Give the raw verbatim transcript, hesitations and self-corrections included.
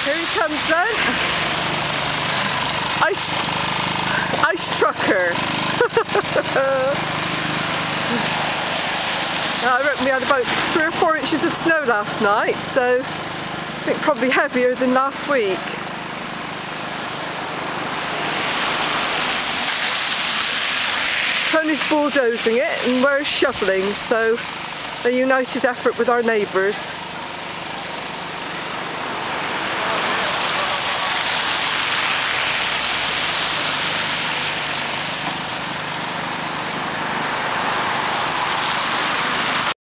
Here he comes then. Ice, ice trucker. Now, I reckon we had about three or four inches of snow last night, so I think probably heavier than last week. Tony's bulldozing it and we're shoveling, so a united effort with our neighbours.